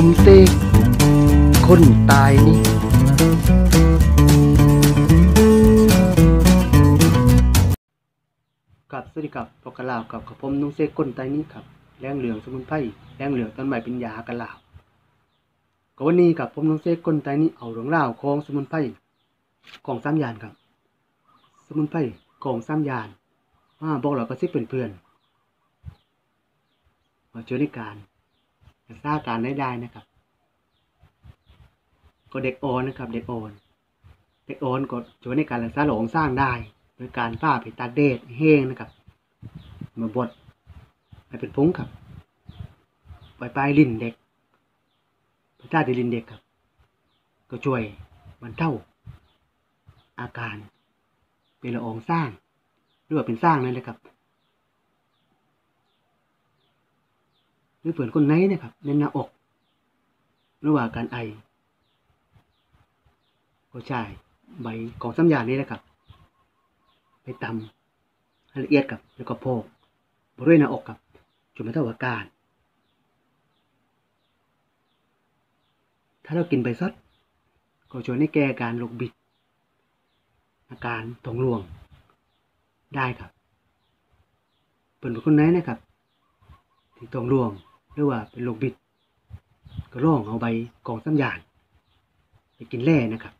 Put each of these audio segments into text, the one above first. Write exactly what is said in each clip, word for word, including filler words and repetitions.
นุ่มเสกคนตายนี่กับสวัสดีครับพบกันลาวกับกับผมนุ่มเสกคนตายนี่ครับแรงเหลืองสมุนไพรแรงเหลืองต้นไม้เป็นยากันลาวก็วันนี้กับผมนุ่มเสกคนตายนี่เอาเรื่องราวของสมุนไพรของสามยานครับสมุนไพรของสามยานมาบอกเราก็ซิเพื่อนๆมาช่วยในการรักษาการได้ๆนะครับก็เด็กอ่อนนะครับเด็กอ่อนเด็กอ่อนก็ช่วยในการรักษาโรคสร้างได้โดยการผ้าไปตากแดดแห้งนะครับมาบดให้เป็นผงครับปลายปลายลิ้นเด็กไปทาที่ลิ้นเด็กครับก็ช่วยบรรเทาอาการเป็นละอองสร้างหรือว่าเป็นสร้างนั่นแหละครับหรือเผื่อคนไหนนะครับในหน้าอกหรือว่าการไอก็ใช้ใบของสามยานนี้นะครับไปตำให้ละเอียดกับแล้วก็โพกบริเวณหน้าอกกับจุดบรรเทาอาการถ้าเรากินใบซดก็ช่วยในแก้อาการโรคบิดอาการท้องร่วงได้ครับเป็นคนไหนนะครับที่ท้องร่วงหรือว่าเป็นโรคบิดก็ลองเอาใบกองสามยานไปกินแล่นะครับ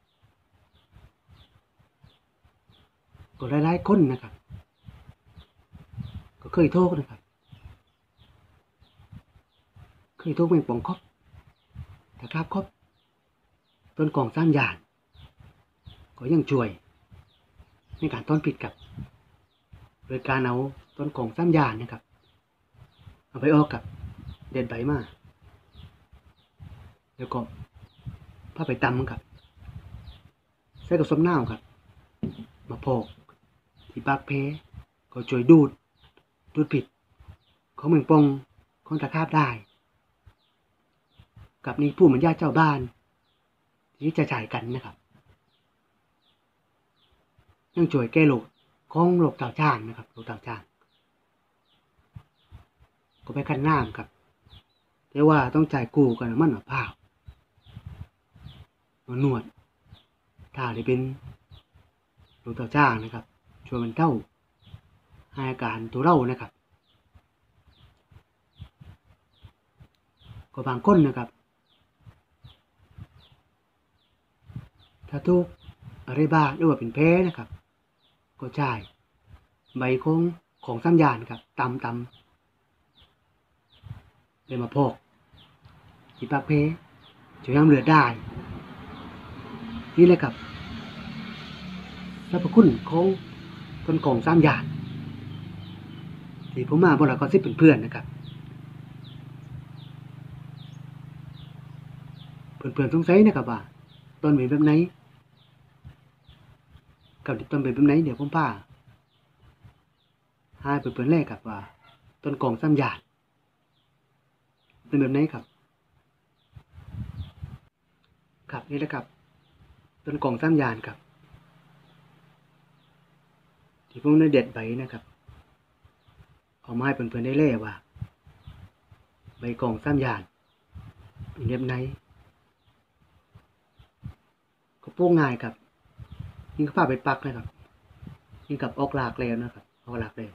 ก็หลายๆคนนะครับก็เคยโทษนะครับเคยโทษแมงป่องครบตะขาบครบต้นกองสามยานก็ยังช่วยในการต้อนพิษกับโดยการเอาต้นกองสามยานนะครับเอาไปออกกับเด็ดใบมาแล้วก็พาไปตำครับใส่กับส้มน้ำครับมาโพกที่ปากเพก็ช่วยดูดดูดพิษของแมงป่องของตะขาบได้กับนี่ผู้เหมือนญาติเจ้าบ้านที่จะจ่ายกันนะครับยังช่วยแก้โรคของโรคเต่าจ้างนะครับโรคเต่าจ้างก็ไปคั้นน้ำครับแต่ว่าต้องจ่ายกู้กันมันมะพร้าวมานวดถ้าได้เป็นโรคเต่าจ้างนะครับช่วยบรรเทาอาการตัวเร่านะครับก็บางคนนะครับถ้าทุกอะไรบ้าหรือว่าเป็นแพ้นะครับก็ใช้ใบของของสามยานครับตำตำเลยมาพอกที่ปากเพช่วยน้ำเลือดได้นี่เลยครับสรรพคุณของต้นกองสามยานที่ผมมาบอกเราก็ซิเป็นเพื่อนนะครับเพื่อนๆสงสัยนะครับว่าต้นเป็นแบบไหนกับต้นเป็นแบบไหนเดี๋ยวผมพาให้เพื่อนๆแรกครับว่าต้นกองสามยานเป็นแบบไหนครับครับนี่แหละครับต้นกองสามยานครับที่ผมได้เด็ดใบนะครับเอามาให้เพื่อนๆได้เล่ว่าใบกองสามยานเป็นแบบไหนก็ปลูกง่ายครับยิ่งผ้าไปปักนะครับยิ่งกับออกหลากแล้วนะครับออกหลากแล้ว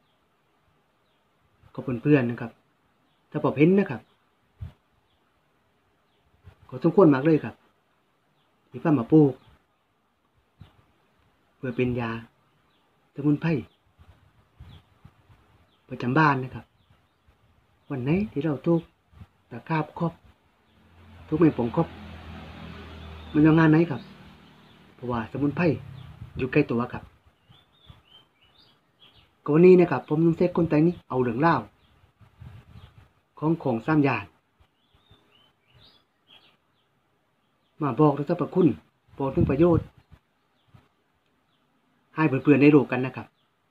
ก็เพื่อนๆนะครับถ้าพอเพ้นนะครับก็สมควรมากเลยครับที่ผ้ามาปลูกเพื่อเป็นยาสมุนไพรประจำบ้านนะครับวันไหนที่เราทุกตะขาบครบทุกแมงป่องครบมันจะงานไหนครับเพราะว่าสมุนไพรอยู่ใกล้ตัวครับก็วันนี้นะครับผมนุ่มเสกคนไทยนี้เอาเรื่องเล่าของของสามยานมาบอกถึงสรรพคุณบอกถึงประโยชน์ให้เพื่อนๆได้รู้กันนะครับ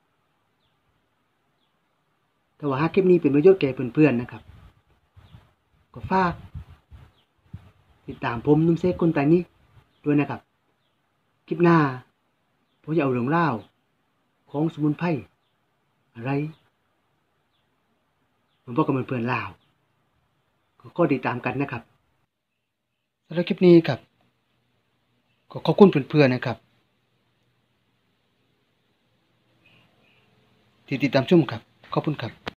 แต่ว่าหากคลิปนี้เป็นประโยชน์แก่เพื่อนๆนะครับก็ฝากติดตามผมนุ่มเสกคนไทยนี้ด้วยนะครับคลิปหน้าผมจะเอาเรื่องเล่าของสมุนไพรอะไรผมบอกกับเพื่อนๆลาวก็ก็ติดตามกันนะครับสำหรับคลิปนี้ครับก็ขอบคุณเพื่อนๆนะครับที่ติดตามชมครับขอบคุณครับ